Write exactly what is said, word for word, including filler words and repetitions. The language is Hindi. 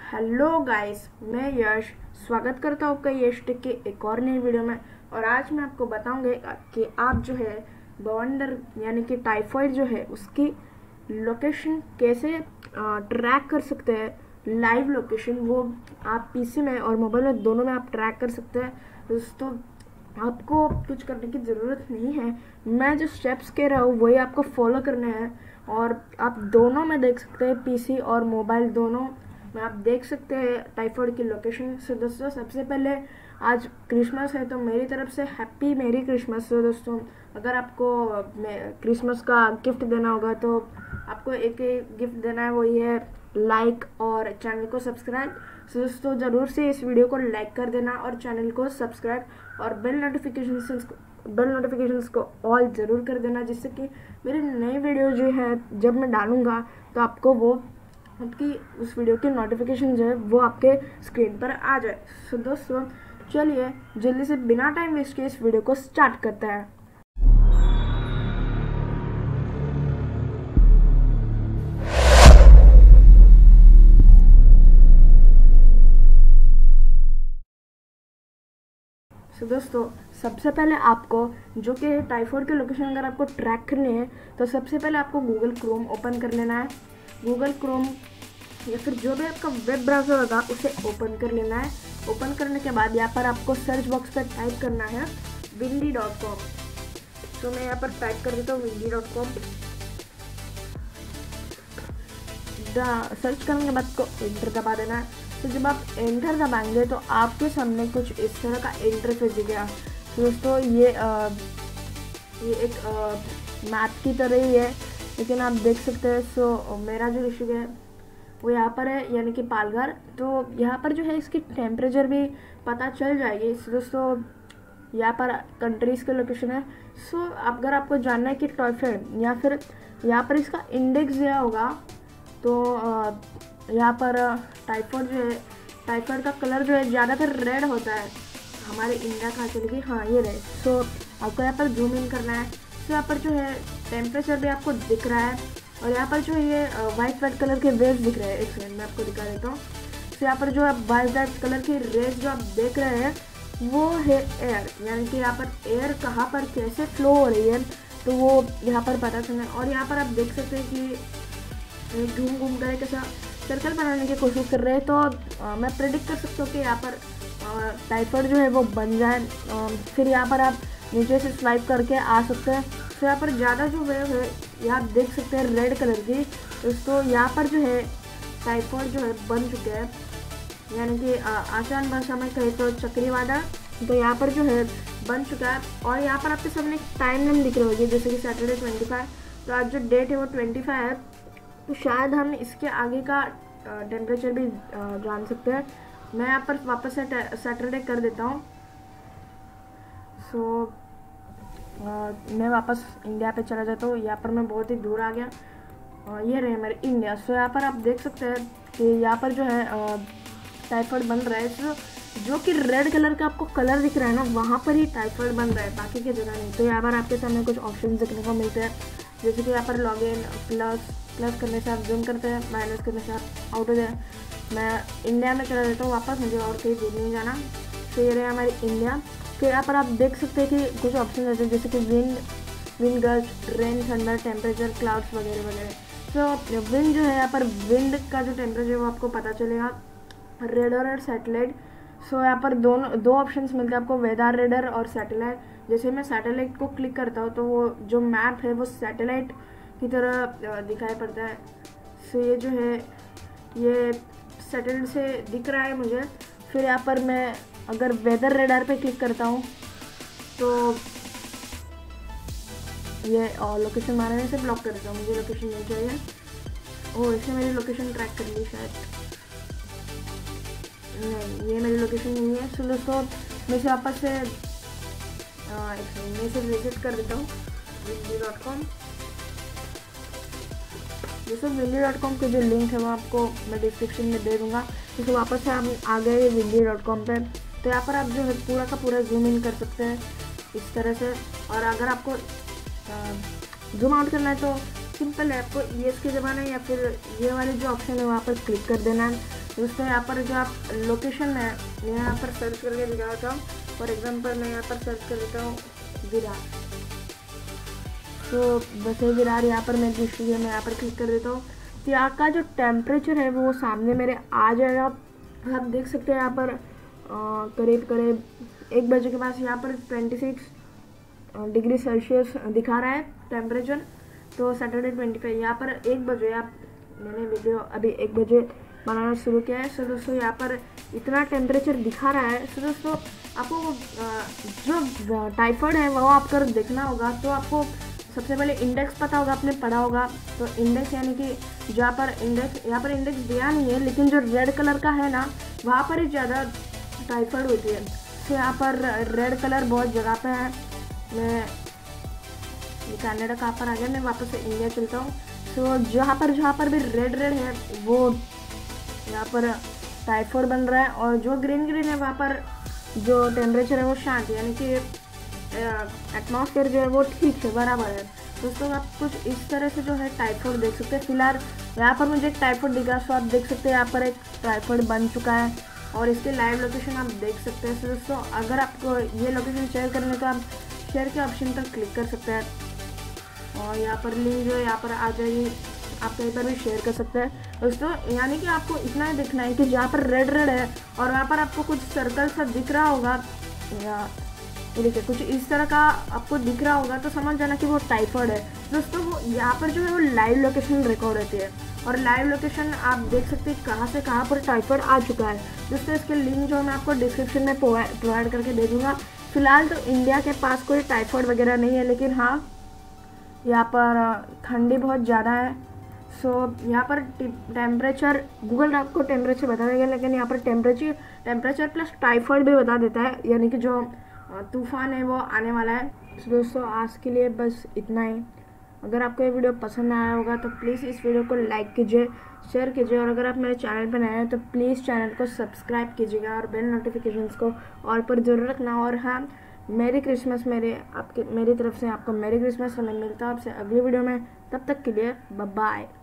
हेलो गाइस, मैं यश स्वागत करता हूँ आपका यश टेक के एक और नई वीडियो में। और आज मैं आपको बताऊंगा कि आप जो है बवंडर यानी कि टाइफॉइड जो है उसकी लोकेशन कैसे ट्रैक कर सकते हैं। लाइव लोकेशन वो आप पीसी में और मोबाइल में दोनों में आप ट्रैक कर सकते हैं। दोस्तों, आपको कुछ करने की ज़रूरत नहीं है। मैं जो स्टेप्स कह रहा हूँ वही आपको फॉलो करने हैं और आप दोनों में देख सकते हैं, पीसी और मोबाइल दोनों में आप देख सकते हैं टाइफॉइड की लोकेशन। सो दोस्तों, सबसे पहले आज क्रिसमस है तो मेरी तरफ से हैप्पी मेरी क्रिसमस। सो दोस्तों, अगर आपको क्रिसमस का गिफ्ट देना होगा तो आपको एक ही गिफ्ट देना है, वो ये है लाइक और चैनल को सब्सक्राइब। सो दोस्तों, ज़रूर से इस वीडियो को लाइक कर देना और चैनल को सब्सक्राइब और बेल नोटिफिकेशन बेल नोटिफिकेशंस को ऑल ज़रूर कर देना, जिससे कि मेरी नई वीडियो जो है जब मैं डालूँगा तो आपको वो आपकी उस वीडियो की नोटिफिकेशन जो है वो आपके स्क्रीन पर आ जाए। सो दोस्तों, चलिए जल्दी से बिना टाइम वेस्ट किए इस वीडियो को स्टार्ट करते हैं। सो so, दोस्तों, सबसे पहले आपको जो कि टाइफॉइड की लोकेशन अगर आपको ट्रैक करनी है तो सबसे पहले आपको गूगल क्रोम ओपन कर लेना है। गूगल क्रोम या फिर जो भी आपका वेब ब्राउज़र होगा उसे ओपन कर लेना है। ओपन करने के बाद यहाँ पर आपको सर्च बॉक्स पर टाइप करना है विंडी डॉट कॉम। तो मैं यहाँ पर टाइप कर देता हूँ विंडी डॉट कॉम। सर्च करने के बाद को एंटर दबा देना है। तो जब आप एंटर दबाएंगे तो आपके सामने कुछ इस तरह का इंटरफेस दिखेगा। तो दोस्तों, ये आ, ये एक मैप की तरह ही है, लेकिन आप देख सकते हैं। सो मेरा जो डिस्ट्रिक्ट है वो यहाँ पर है, यानी कि पालघर। तो यहाँ पर जो है इसकी टेम्परेचर भी पता चल जाएगी। सो दोस्तों, यहाँ पर कंट्रीज़ के लोकेशन है। सो अगर आपको जानना है कि टाइफॉइड या फिर यहाँ पर इसका इंडेक्स दिया होगा तो यहाँ पर टाइफॉइड जो है टाइफॉइड का कलर जो है ज़्यादातर रेड होता है। हमारे इंडिया कहाँ चली गई, हाँ ये रेड। सो आपको यहाँ पर जूम इन करना है। सो यहाँ पर जो है टेम्परेचर भी आपको दिख रहा है और यहाँ पर जो ये वाइट वाइट कलर के वेव्स दिख रहे हैं। एक सेकंड में आपको दिखा देता हूँ। तो यहाँ पर जो आप वाइट वाइट कलर की रेज जो आप देख रहे हैं वो है एयर, यानी कि यहाँ पर एयर कहाँ पर कैसे फ्लो हो रही है तो वो यहाँ पर पता चलना है। और यहाँ पर आप देख सकते हैं कि घूम घूम कर कैसा सर्कल बनाने की कोशिश कर रहे हैं। तो आ, मैं प्रेडिक्ट कर सकता हूँ कि यहाँ पर टाइफॉइड जो है वो बन जाए। आ, फिर यहाँ पर आप नीचे से स्वाइप करके आ सकते हैं। तो यहाँ पर ज़्यादा जो वेव है ये आप देख सकते हैं रेड कलर की। दोस्तों, यहाँ पर जो है टाइफॉइड जो है बन चुके हैं, यानी कि आसान भाषा में कहें तो चक्रवादल। तो यहाँ पर जो है बन चुका है और यहाँ पर आपके सामने टाइम लाइन दिख रही होगी, जैसे कि सैटरडे ट्वेंटी फाइव। तो आज जो डेट है वो ट्वेंटी फाइव है, तो शायद हम इसके आगे का टेम्परेचर भी जान सकते हैं। मैं यहाँ पर वापस से सैटरडे कर देता हूँ। सो so, Uh, मैं वापस इंडिया पे चला जाता हूँ। यहाँ पर मैं बहुत ही दूर आ गया। uh, ये रहे मेरे इंडिया। सो so, यहाँ पर आप देख सकते हैं कि यहाँ पर जो है टाइफॉइड बन रहा है। तो जो कि रेड कलर का आपको कलर दिख रहा है ना, वहाँ पर ही टाइफॉइड बन रहा है, बाकी की जगह नहीं। तो यहाँ पर आपके सामने कुछ ऑप्शन देखने को मिलते हैं, जैसे कि यहाँ पर लॉग इन, प्लस प्लस करने से आप जूम करते हैं, माइनस करने से आप आउट हो जाए। मैं इंडिया में चला जाता हूँ वापस, मुझे और कहीं दूर नहीं जाना। तो ये रहे हमारी इंडिया। फिर यहाँ पर आप देख सकते हैं कि कुछ ऑप्शन रहते हैं, जैसे कि wind wind gust, rain, thunder, temperature, clouds वगैरह वगैरह। तो विंड जो है, यहाँ पर विंड का जो टेम्परेचर है वो आपको पता चलेगा, रेडर और सैटेलाइट। सो यहाँ पर दोनों दो ऑप्शंस मिलते हैं आपको, वेदर रेडर और सैटेलाइट। जैसे मैं सैटेलाइट को क्लिक करता हूँ तो वो जो मैप है वो सैटेलाइट की तरह दिखाई पड़ता है। सो ये जो है ये सैटेलाइट से दिख रहा है मुझे। फिर यहाँ पर मैं अगर वेदर रेडार पे क्लिक करता हूँ तो ये लोकेशन मारने से ब्लॉक कर देता हूँ, मुझे लोकेशन नहीं चाहिए। ओह, इसने मेरी लोकेशन ट्रैक कर ली शायद। नहीं, ये मेरी लोकेशन नहीं है। सो दोस्तों, मैं इसे वापस से मैं इसे विजिट कर देता हूँ विंडी डॉट कॉम। दोस्तों, विंडी डॉट कॉम की जो लिंक है वो आपको मैं डिस्क्रिप्शन में दे दूँगा। तो वापस से हम आ गए विंडी डॉट कॉम पर। तो यहाँ पर आप जो है पूरा का पूरा जूम इन कर सकते हैं इस तरह से। और अगर आपको जूम आउट करना है तो सिंपल है, आपको ई एस के ज़माने या फिर ये वाले जो ऑप्शन है वहाँ पर क्लिक कर देना है। दोस्तों यहाँ पर जो आप लोकेशन है यहाँ पर सर्च करके दिखाता हूँ। फॉर एग्जांपल मैं यहाँ पर सर्च कर लेता हूँ विरार, तो बस ये विरार यहाँ पर मैं जिस मैं यहाँ पर क्लिक कर देता हूँ तो यहाँ का जो टेम्परेचर है वो सामने मेरे आ जाएगा। आप देख सकते हैं यहाँ पर करीब करीब एक बजे के पास यहाँ पर ट्वेंटी सिक्स डिग्री सेल्सियस दिखा रहा है टेम्परेचर। तो सैटरडे ट्वेंटी फाइव यहाँ पर एक बजे आप मैंने वीडियो अभी एक बजे बनाना शुरू किया है। सो दोस्तों यहाँ पर इतना टेम्परेचर दिखा रहा है। सो दोस्तों आपको जो टाइफाइड है वो आपको देखना होगा तो आपको सबसे पहले इंडेक्स पता होगा, आपने पढ़ा होगा। तो इंडेक्स यानी कि जहाँ पर इंडेक्स यहाँ पर इंडेक्स दिया नहीं है लेकिन जो रेड कलर का है ना वहाँ पर ही ज़्यादा टाइफाइड होती है। तो यहाँ पर रेड कलर बहुत जगह पे है। मैं कनाडा कहाँ पर आ गया, मैं वापस से इंडिया चलता हूँ। तो जहाँ पर जहाँ पर भी रेड रेड है वो यहाँ पर टाइफाइड बन रहा है, और जो ग्रीन ग्रीन है वहाँ पर जो टेम्परेचर है वो शांत यानी कि एटमॉस्फेयर जो है वो ठीक है, बराबर है। दोस्तों आप कुछ इस तरह से जो है टाइफाइड देख सकते हैं। फिलहाल यहाँ पर मुझे एक टाइफाइड दिखा, सो आप देख सकते हैं यहाँ पर एक टाइफाइड बन चुका है और इसके लाइव लोकेशन आप देख सकते हैं। दोस्तों अगर आपको ये लोकेशन शेयर करनी है तो आप शेयर के ऑप्शन पर क्लिक कर सकते हैं और यहाँ पर लिंक जो है यहाँ पर आ जाएगी, आप कहीं पर भी शेयर कर सकते हैं। दोस्तों यानी कि आपको इतना ही दिखना है कि जहाँ पर रेड रेड है और वहाँ पर आपको कुछ सर्कल सा दिख रहा होगा या देखिए कुछ इस तरह का आपको दिख रहा होगा तो समझ जाना कि वो टाइफाइड है। दोस्तों वो यहाँ पर जो है वो लाइव लोकेशन रिकॉर्ड रहती है और लाइव लोकेशन आप देख सकते हैं कहाँ से कहाँ पर टाइफाइड आ चुका है। दोस्तों इसके लिंक जो मैं आपको डिस्क्रिप्शन में प्रोवाइड करके दे दूँगा। फिलहाल तो इंडिया के पास कोई टाइफाइड वगैरह नहीं है, लेकिन हाँ यहाँ पर ठंडी बहुत ज़्यादा है। सो यहाँ पर टेम्परेचर गूगल आपको टेम्परेचर बता देगा, लेकिन यहाँ पर टेम्परेचर टेम्परेचर प्लस टाइफाइड भी बता देता है, यानी कि जो तूफान है वो आने वाला है। तो दोस्तों आज के लिए बस इतना ही। अगर आपको ये वीडियो पसंद आया होगा तो प्लीज़ इस वीडियो को लाइक कीजिए, शेयर कीजिए, और अगर आप मेरे चैनल पर नए हैं तो प्लीज़ चैनल को सब्सक्राइब कीजिएगा और बेल नोटिफिकेशंस को ऑल पर जरूर रखना। और हाँ, मेरी क्रिसमस मेरे आपके मेरी तरफ से आपको मेरी क्रिसमस। हमें मिलता है आपसे अगली वीडियो में, तब तक के लिए बाय बाय।